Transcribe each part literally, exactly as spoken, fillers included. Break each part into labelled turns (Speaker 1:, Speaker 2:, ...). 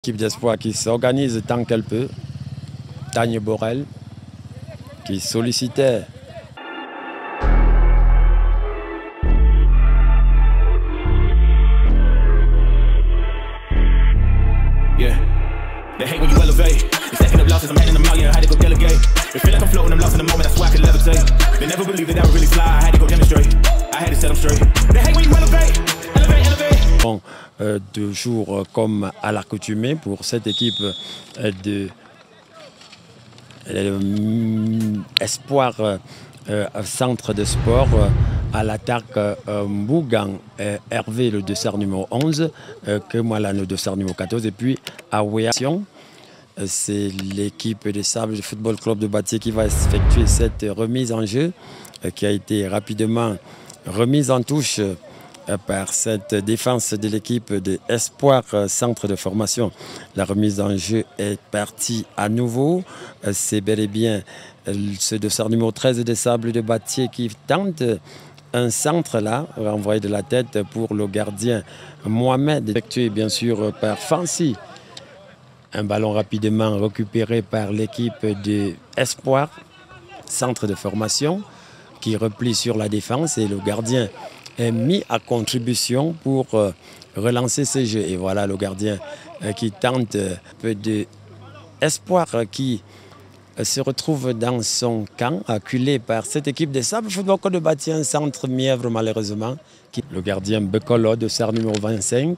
Speaker 1: L'équipe d'espoir qui s'organise tant qu'elle peut. Tania Borel qui sollicitait.
Speaker 2: Yeah. They hate when you elevate. You're stacking up losses, I'm handing them out, yeah, I had to go delegate. They feel like I'm floating, I'm lost in the moment, that's why I can levitate. They never believed that I would really fly, I had to go demonstrate. I had to set them straight. They hate when you elevate, elevate, elevate.
Speaker 1: Bon, euh, deux jours comme à l'accoutumée pour cette équipe euh, de euh, Espoir euh, Centre de Sport euh, à l'attaque euh, Mbougan, euh, Hervé le dossard numéro onze, euh, Kemala le dossard numéro quatorze et puis Awéation. C'est l'équipe des Sables du Football Club de Batié qui va effectuer cette remise en jeu euh, qui a été rapidement remise en touche euh, par cette défense de l'équipe de Espoir euh, Centre de Formation. La remise en jeu est partie à nouveau. Euh, C'est bel et bien euh, ce dossard numéro treize des Sables de Batié qui tente un centre là, renvoyé de la tête pour le gardien Mohamed, effectué bien sûr par Fancy. Un ballon rapidement récupéré par l'équipe de Espoir, Centre de Formation, qui replie sur la défense et le gardien est mis à contribution pour euh, relancer ce jeu. Et voilà le gardien euh, qui tente un peu de Espoir euh, qui euh, se retrouve dans son camp, acculé par cette équipe des Sables Football Club de Batié, un centre mièvre malheureusement. Qui... Le gardien Bekolo, dossard numéro vingt-cinq.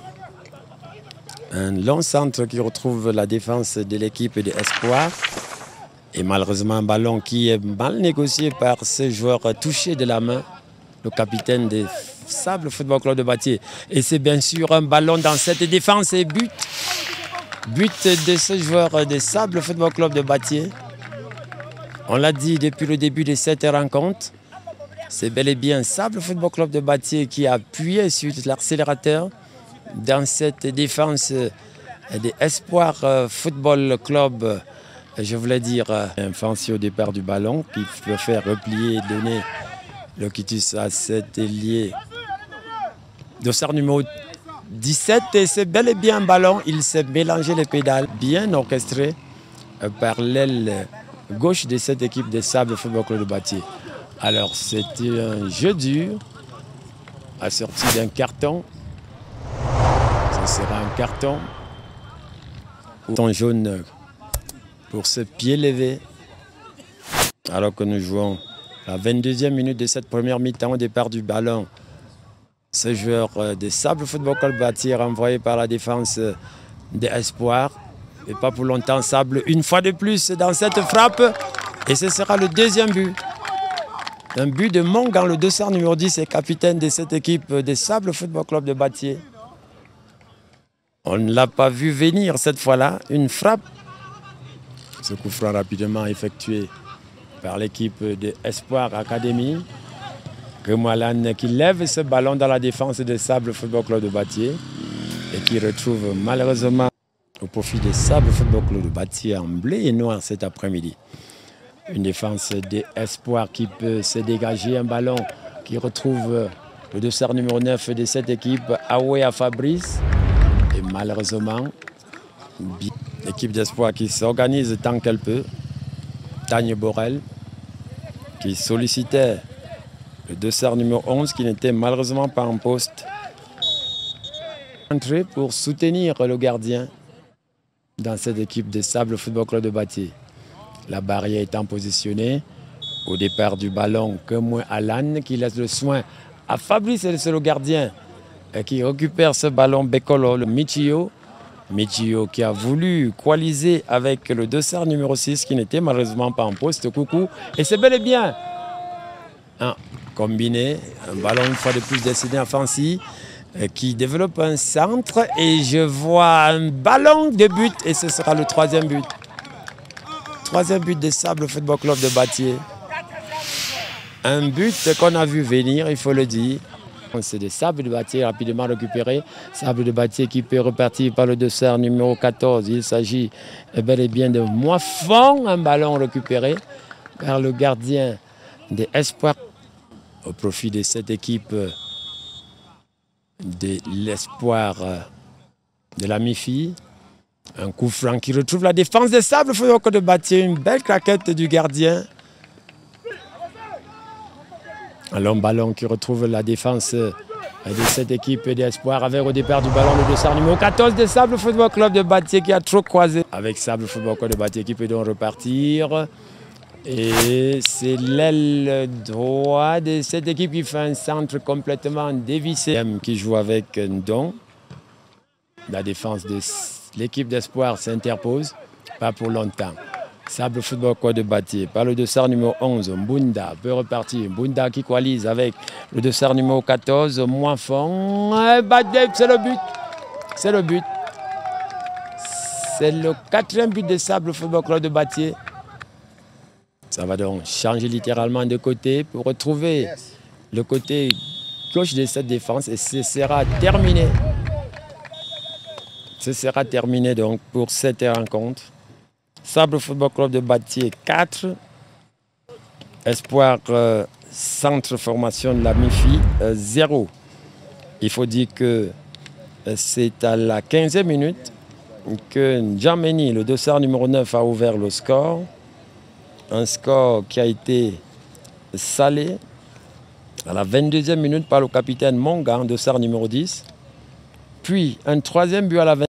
Speaker 1: Un long centre qui retrouve la défense de l'équipe de Espoir. Et malheureusement un ballon qui est mal négocié par ce joueur touché de la main, le capitaine des Sables Football Club de Batié. Et c'est bien sûr un ballon dans cette défense et but. But de ce joueur des Sables Football Club de Batié. On l'a dit depuis le début de cette rencontre. C'est bel et bien Sables Football Club de Batié qui a appuyé sur l'accélérateur dans cette défense des Espoir Football Club. Je voulais dire un Fancy au départ du ballon qui peut faire replier et donner le quitus à cet ailier. Dossard numéro dix-sept, et c'est bel et bien un ballon. Il s'est mélangé les pédales, bien orchestré par l'aile gauche de cette équipe des Sables Football Club de Batié. Alors c'était un jeu dur, assorti d'un carton. Ce sera un carton. Carton jaune pour ce pied levé. Alors que nous jouons la vingt-deuxième minute de cette première mi-temps au départ du ballon. Ce joueur des Sables Football Club Batié renvoyé par la défense des Espoirs. Et pas pour longtemps, Sable une fois de plus dans cette frappe. Et ce sera le deuxième but. Un but de Mongan, le dossard numéro dix et capitaine de cette équipe des Sables Football Club de Batié. On ne l'a pas vu venir cette fois-là. Une frappe. Ce coup franc rapidement effectué par l'équipe de Espoir Academy. Kemala qui lève ce ballon dans la défense des Sables Football Club de Batié et qui retrouve malheureusement au profit des Sables Football Club de Batié en bleu et noir cet après-midi. Une défense des Espoirs qui peut se dégager. Un ballon qui retrouve le dossard numéro neuf de cette équipe, Awéa Fabrice. Et malheureusement, l'équipe d'Espoir qui s'organise tant qu'elle peut. Tania Borel qui sollicitait le dossard numéro onze qui n'était malheureusement pas en poste. Entrée pour soutenir le gardien dans cette équipe des Sables Football Club de Batié. La barrière étant positionnée au départ du ballon, Kemwe Alan qui laisse le soin à Fabrice, c'est le gardien qui récupère ce ballon. Bekolo, le Michio. Michio qui a voulu coaliser avec le dossard numéro six qui n'était malheureusement pas en poste. Coucou. Et c'est bel et bien un combiné, un ballon une fois de plus destiné à Fancy qui développe un centre et je vois un ballon de but et ce sera le troisième but. Troisième but des Sables Football Club de Batié. Un but qu'on a vu venir, il faut le dire. C'est des Sables de Batié rapidement récupérés. Sables de Batié qui peut repartir par le dossard numéro quatorze. Il s'agit bel et bien de Moifon. Un ballon récupéré par le gardien des Espoirs au profit de cette équipe de l'Espoir de la M I F I. Un coup franc qui retrouve la défense des Sables Football Club de Bâtier. Une belle claquette du gardien. Un long ballon qui retrouve la défense de cette équipe d'espoir avec au départ du ballon le dossard numéro quatorze des Sables Football Club de Bâtier qui a trop croisé. Avec Sables Football Club de Bâtier qui peut donc repartir. Et c'est l'aile droite de cette équipe qui fait un centre complètement dévissé. Qui joue avec Ndong. La défense de l'équipe d'espoir s'interpose. Pas pour longtemps. Sables Football Club de Bâtier par le dossard numéro onze. Mbunda peut repartir. Mbunda qui coalise avec le dossard numéro quatorze. Moinfond. C'est le but. C'est le but. C'est le quatrième but de Sables Football Club de Bâtier. Ça va donc changer littéralement de côté pour retrouver le côté gauche de cette défense et ce sera terminé. Ce sera terminé donc pour cette rencontre. Sables Football Club de Bâtier quatre. Espoir euh, centre formation de la M I F I euh, zéro. Il faut dire que euh, c'est à la quinzième minute que Djameni, le dossard numéro neuf, a ouvert le score. Un score qui a été salé à la vingt-deuxième minute par le capitaine Monga, dossard numéro dix. Puis un troisième but à la